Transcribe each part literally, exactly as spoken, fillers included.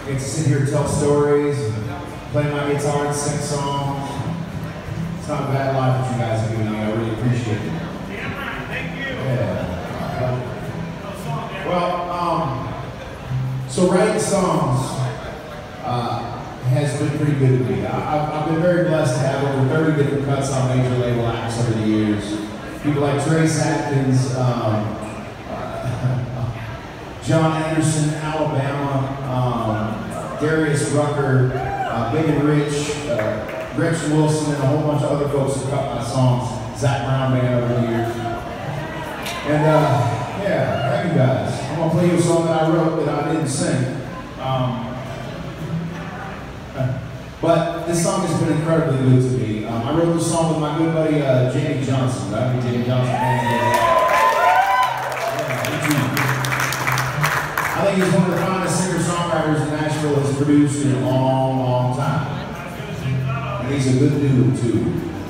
get to sit here and tell stories, play my guitar and sing songs. It's not a bad life that you guys are giving me. I really appreciate it. Thank you. Yeah. Well, um, so writing songs uh, has been pretty good to me. I, I've been very blessed to have over thirty different cuts on major label acts over the years. People like Trace Atkins, um, John Anderson, Alabama, um, Darius Rucker, uh, Big and Rich, uh, Gretchen Wilson, and a whole bunch of other folks who cut my songs. Zach Brown Band over the years. And uh, yeah, thank you guys. I'm gonna play you a song that I wrote that I didn't sing. Um, but this song has been incredibly good to me. Um, I wrote this song with my good buddy uh, Jamie Johnson. Right? Jamie Johnson. I think he's one of the finest singer-songwriters in Nashville has produced in a long, long time. And he's a good dude, too.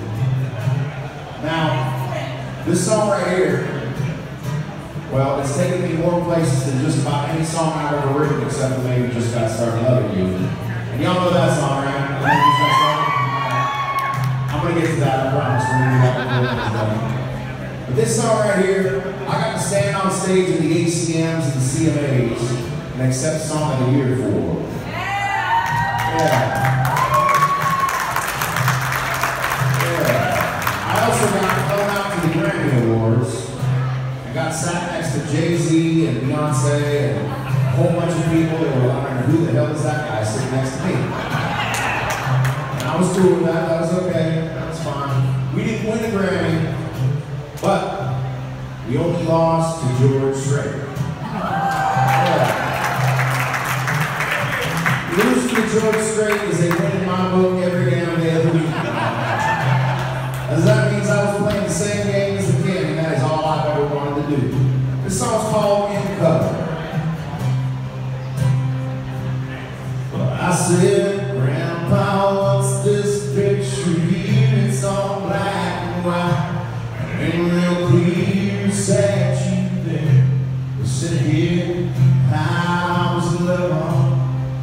Now, this song right here, well, it's taken me more places than just about any song I've ever written, except for maybe Just Got Started Loving You. And y'all know that song, right? I'm gonna get to that, I promise. We're gonna get that. But this song right here, I got to stand on stage in the A C Ms and the C M As and accept Song of the Year for. Yeah. Yeah. I also got thrown out to the Grammy Awards. I got sat next to Jay-Z and Beyonce and a whole bunch of people that were wondering who the hell is that guy sitting next to me. And I was cool with that, that was okay, that was fine. We didn't win the Grammy, but we only lost to George Strait. Yeah. Losing to George Strait is a win in my book every damn day of the week. As that means I was playing the same game as a kid, and that is all I've ever wanted to do. This song's called In Cover. Well, I said, Grandpa, what's this picture here? It's all black and white. Ain't real clear, sad you there. We're sitting here, I was alone.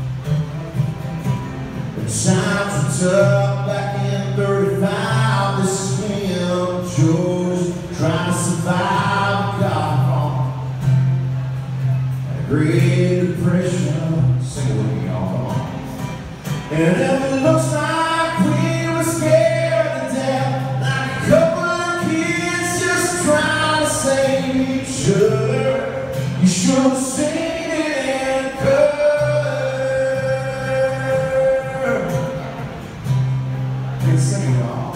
The times were tough back in thirty-five. This is him, George, trying to survive God on a Great Depression. Sing it with me, y'all, come on. And if it looks like we were scared to death, like a couple of kids just trying to save each other, you should have seen it in color. Can't sing it all.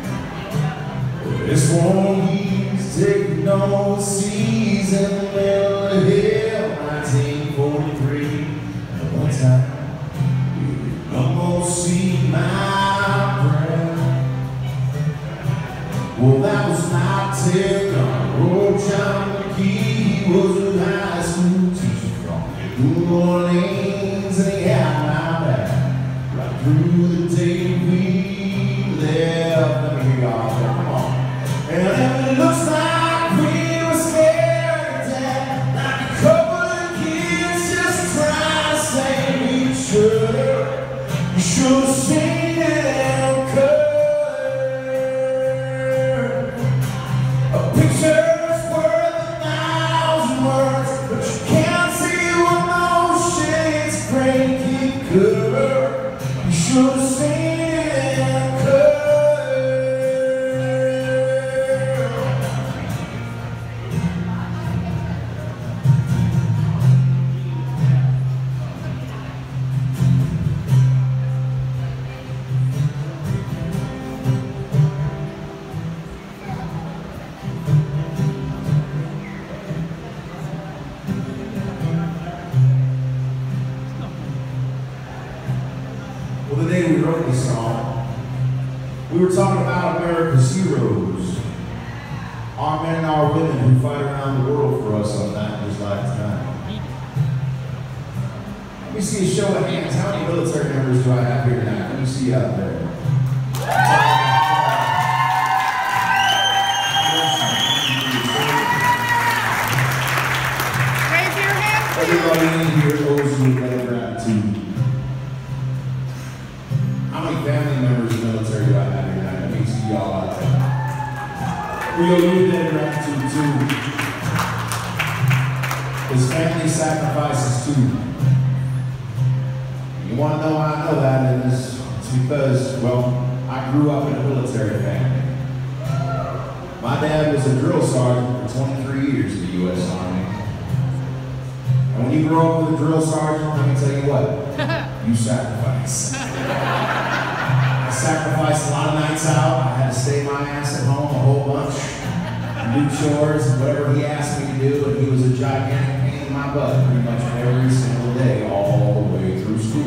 This one he's taking no seas in the middle of the hill, nineteen forty-three. And one time, you almost see my breath. Well, that was not till Road John McKee. He was a high school teacher from New Orleans, and he had my back right through the day we left. Let me hear y'all out there, come on. And if it looks like we were scared to death, like a couple of kids just trying to save each other, you should have seen it in color. A picture's worth a thousand words, but you can't see what those shades of gray can cover. You should have seen it in color. Well, the day we wrote this song, we were talking about America's heroes, our men and our women who fight around the world for us on that just like tonight. Let me see a show of hands. How many military members do I have here tonight? Let me see you out there. Raise your hand. Everybody in here owes you a gratitude. feel you that gratitude too. His family sacrifices too. You want to know how I know that? And it's, it's because, well, I grew up in a military family. My dad was a drill sergeant for twenty-three years in the U S Army. And when you grow up with a drill sergeant, let me tell you what, you sacrifice. I sacrificed a lot of nights out. I had to stay my ass at home a whole bunch, do chores and whatever he asked me to do, and he was a gigantic pain in my butt pretty much every single day, all the way through school.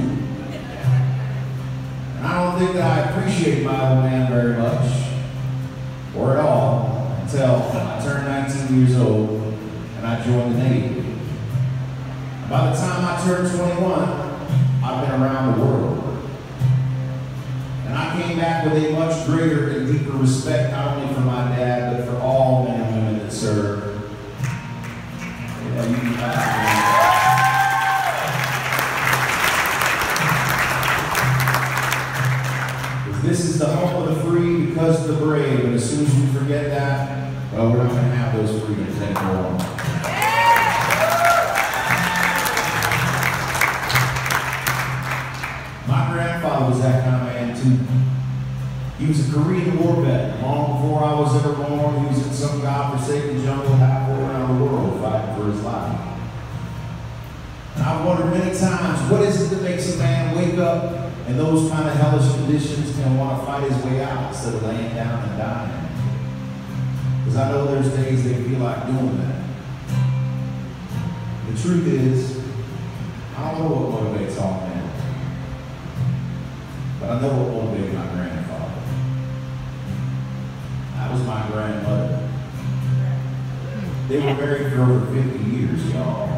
And I don't think that I appreciate my old man very much, or at all, until I turned nineteen years old and I joined the Navy. By the time I turned twenty-one, I've been around the world. And I came back with a much greater and deeper respect, not only for my dad, but for all men and women that serve. Yeah, you can clap. This is the home of the free because of the brave, and as soon as we forget that, well, we're not going to have those freedoms anymore. My grandfather was that kind of man too. He was a Korean War vet. Long before I was ever born, he was in some godforsaken jungle halfway around the world fighting for his life. And I've wondered many times, what is it that makes a man wake up in those kind of hellish conditions and want to fight his way out instead of laying down and dying? Because I know there's days they feel like doing that. The truth is, I don't know what motivates all men, but I know what motivated my grandfather. That was my grandmother. They were married for over fifty years, y'all.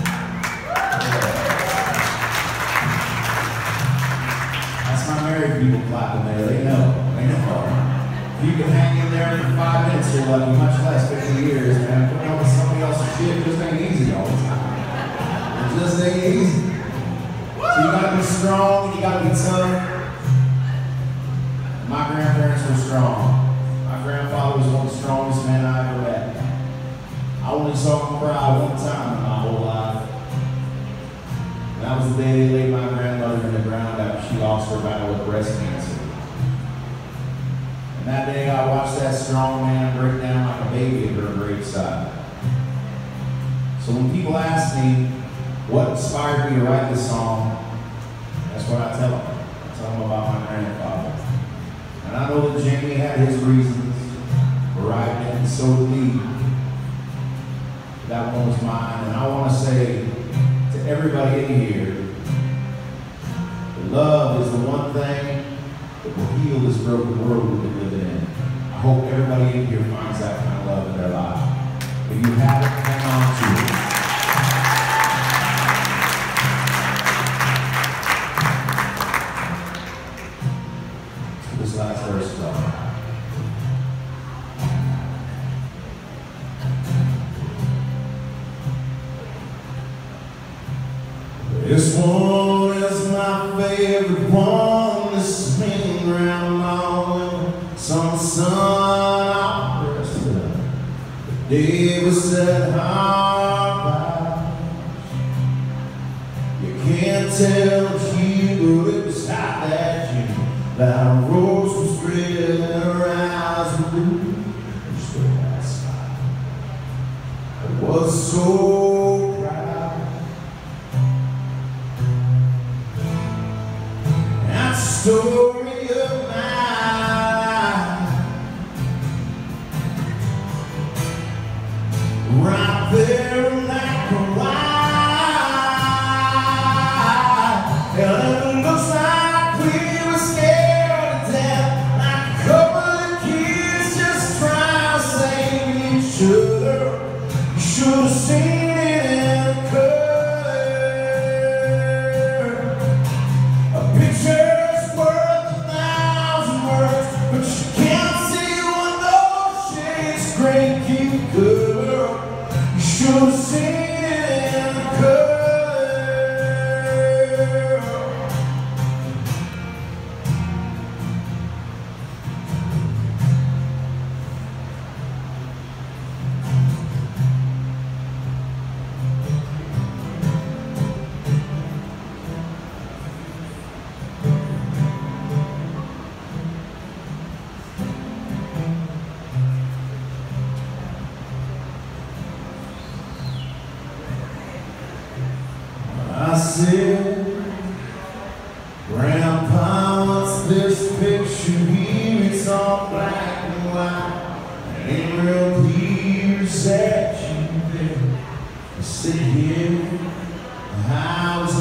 That's my married people clapping there. They know. They know. If you can hang in there for five minutes, you're lucky, much less fifty years, man. Putting up with somebody else's shit just ain't easy all the time. It just ain't easy. So you gotta be strong and you gotta be tough. My grandparents were strong. My grandfather was one of the strongest men I ever met. I only saw him cry one time in my whole life. And that was the day they laid my grandmother in the ground after she lost her battle with breast cancer. And that day I watched that strong man break down like a baby at her graveside. So when people ask me what inspired me to write this song, that's what I tell them. I tell them about my grandfather. And I know that Jamie had his reasons for writing it, and so did Lee. That one was mine, and I want to say to everybody in here, that love is the one thing that will heal this broken world we've been living in. I hope everybody in here finds that kind of love in their life. If you have it, hang on to it. This last verse is all right. This one is my favorite one. This has been around long. Some sun out rested. Day was set hard. You can't tell the hue, but it was hot that year. That rose was red and her eyes were blue. And stood outside. I was so proud. That story of mine, right there in that wine. And it looks like we were scared to death, like a couple of kids just trying to save each other. You should have seen it in color. A picture's worth I said, Grandpa, what's this picture here? It's all black and white. Ain't real clear that you there. I said, yeah, I was